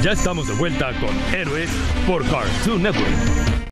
Ya estamos de vuelta con Héroes por Cartoon Network.